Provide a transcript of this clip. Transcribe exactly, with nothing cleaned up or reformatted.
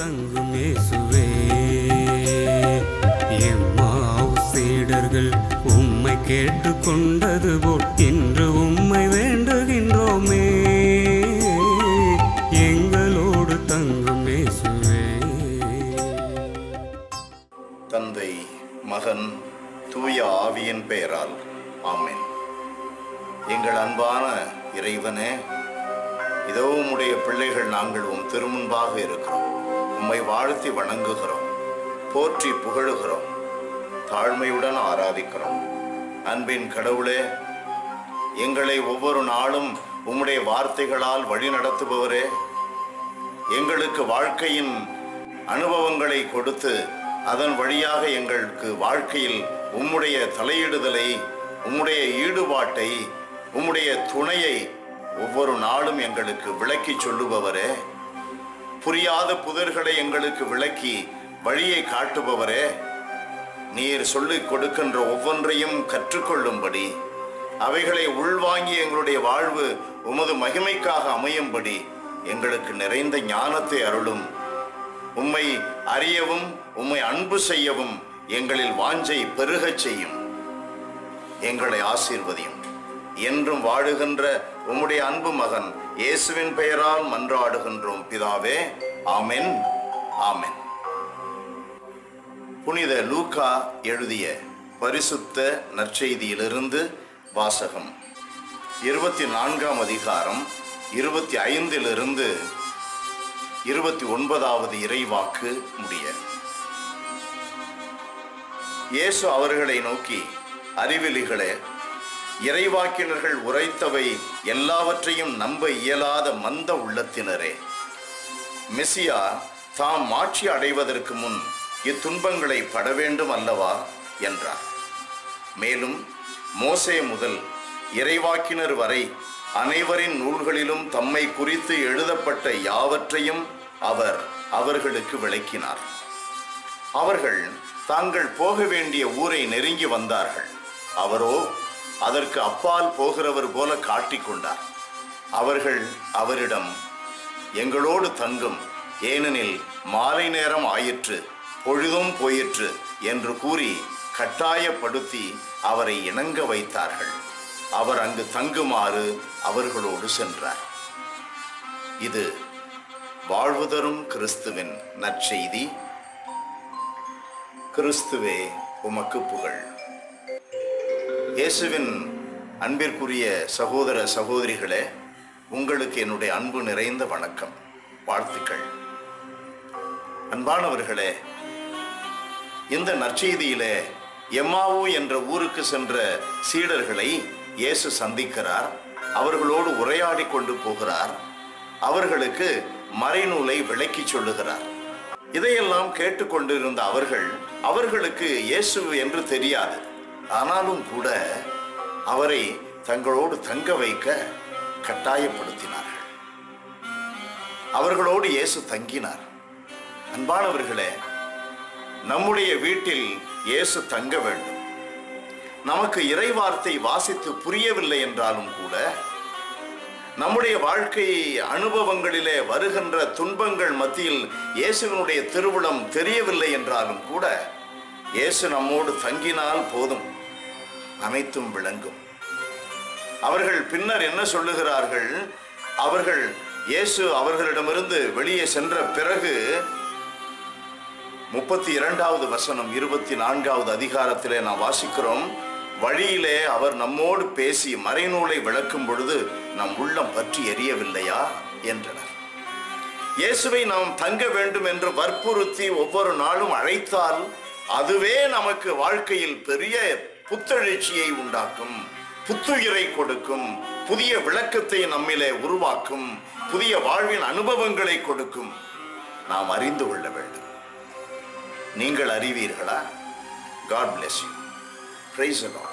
தங்கும் இயேசுவே. எம்மாவு சீடர்கள் உம்மை கேட்டுக்கொண்டது போல் இன்று உம்மை வேண்டுகின்றோமே. எங்களோடு தங்கும் இயேசுவே. தந்தை, மகன், தூய ஆவியின் பெயரால் ஆமென். எங்கள் அன்பான இறைவனே, இதோ உம்முடைய பிள்ளைகள் நாங்கள் உம் திருமுன்பாக இருக்கிறோம். உம்மை வாழ்த்தி வணங்குகிறோம், போற்றி புகழுகிறோம், தாழ்மையுடன் ஆராதிக்கிறோம். அன்பின் கடவுளே, எங்களை ஒவ்வொரு நாளும் உம்முடைய வார்த்தைகளால் வழி நடத்துபவரே, எங்களுக்கு வாழ்க்கையின் அனுபவங்களை கொடுத்து அதன் வழியாக எங்களுக்கு வாழ்க்கையில் உம்முடைய தலையிடுதலை, உம்முடைய ஈடுபாட்டை, உம்முடைய துணையை ஒவ்வொரு நாளும் எங்களுக்கு விளக்கி சொல்லுபவரே, புரியாத புதர்களை எங்களுக்கு விளக்கி வழியை காட்டுபவரே, நீர் சொல்லிக் கொடுக்கின்ற ஒவ்வொன்றையும் கற்றுக்கொள்ளும்படி, அவைகளை உள்வாங்கி எங்களுடைய வாழ்வு உமது மகிமைக்காக அமையும்படி எங்களுக்கு நிறைந்த ஞானத்தை அருளும். உம்மை அறியவும் உம்மை அன்பு செய்யவும் எங்களில் வாஞ்சை பெருகச் செய்யும். எங்களை ஆசீர்வதியும். என்றும் வாழுகின்ற உம்முடைய அன்பு மகன் இயேசுவின் பெயரால் மன்றாடுகின்றோம் பிதாவே. ஆமென், ஆமென். புனித லூக்கா எழுதிய பரிசுத்த நற்செய்தியிலிருந்து வாசகம். இருபத்தி நான்காம் அதிகாரம் இருபத்தி ஐந்திலிருந்து இருபத்தி ஒன்பதாவது இறைவாக்கு முடிய. இயேசு அவர்களை நோக்கி, அறிவிலிகளே, இறைவாக்கினர்கள் உரைத்தவை எல்லாவற்றையும் நம்ப இயலாத மந்த உள்ளத்தினரே, மெசியா தாம் மாட்சி அடைவதற்கு முன் இத்துன்பங்களை பட வேண்டும் அல்லவா என்றார். மேலும் மோசே முதல் இறைவாக்கினர் வரை அனைவரின் நூல்களிலும் தம்மை குறித்து எழுதப்பட்ட யாவற்றையும் அவர் அவர்களுக்கு விளக்கினார். அவர்கள் தாங்கள் போக வேண்டிய ஊரை நெருங்கி வந்தார்கள். அவரோ அதற்கு அப்பால் போகிறவர் போல காட்டிக்கொண்டார். அவர்கள் அவரிடம், எங்களோடு தங்கும், ஏனெனில் மாலை நேரம் ஆயிற்று, பொழுதும் போயிற்று என்று கூறி கட்டாயப்படுத்தி அவரை இணங்க வைத்தார்கள். அவர் அங்கு தங்குமாறு அவர்களோடு சென்றார். இது வாழ்வு தரும் கிறிஸ்துவின் நற்செய்தி. கிறிஸ்துவே உமக்கு புகழ். இயேசுவின் அன்பிற்குரிய சகோதர சகோதரிகளே, உங்களுக்கு என்னுடைய அன்பு நிறைந்த வணக்கம், வாழ்த்துக்கள். அன்பானவர்களே, இந்த நற்செய்தியிலே எம்மாவு என்ற ஊருக்கு சென்ற சீடர்களை இயேசு சந்திக்கிறார். அவர்களோடு உரையாடி கொண்டு போகிறார். அவர்களுக்கு மறைநூலை விளக்கி சொல்லுகிறார். இதையெல்லாம் கேட்டுக்கொண்டிருந்த அவர்கள், அவர்களுக்கு இயேசு என்று தெரியாது. ஆனாலும் கூட அவரை தங்களோடு தங்க வைக்க கட்டாயப்படுத்தினார்கள். அவர்களோடு இயேசு தங்கினார். அன்பானவர்களே, நம்முடைய வீட்டில் இயேசு தங்க வேண்டும். நமக்கு இறைவார்த்தை வாசித்து புரியவில்லை என்றாலும் கூட, நம்முடைய வாழ்க்கை அனுபவங்களிலே வருகின்ற துன்பங்கள் மத்தியில் இயேசுவினுடைய திருவுளம் தெரியவில்லை என்றாலும் கூட, இயேசு நம்மோடு தங்கினால் போதும், அனைத்தும் விளங்கும். அவர்கள் பின்னர் என்ன சொல்லுகிறார்கள்? அவர்கள் இயேசு அவர்களிடமிருந்து வெளியே சென்ற பிறகு முப்பத்தி இரண்டாவது வசனம் இருபத்தி நான்காவது அதிகாரத்திலே நாம் வாசிக்கிறோம். வழியிலே அவர் நம்மோடு பேசி மறைநூலை விளக்கும் பொழுது நம் உள்ளம் பற்றி எரியவில்லையா என்றனர். இயேசுவை நாம் தங்க வேண்டும் என்று வற்புறுத்தி ஒவ்வொரு நாளும் அழைத்தால் அதுவே நமக்கு வாழ்க்கையில் பெரிய புத்தெழுச்சியை உண்டாக்கும், புத்துயிரை கொடுக்கும், புதிய விளக்கத்தை நம்மிலே உருவாக்கும், புதிய வாழ்வின் அனுபவங்களை கொடுக்கும். நாம் அறிந்து கொள்ள வேண்டும். நீங்கள் அறிவீர்களா? God bless you. Praise the Lord.